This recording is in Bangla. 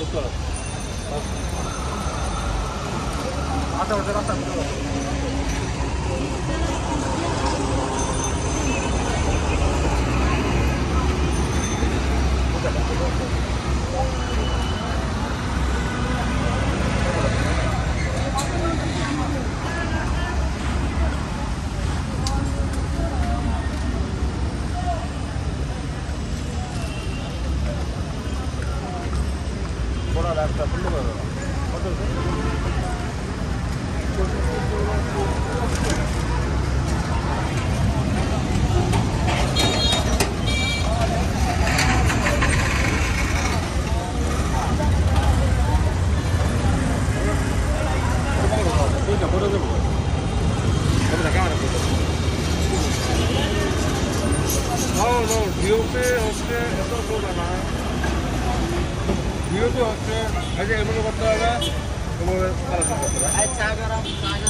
আশেপাশে রাস্তা একটা সুন্দর কত No, ভিওতে হচ্ছে এত সোজা না ভিওতে হচ্ছে এই যে এগুলো করতে হবে তোমাদের চা গরম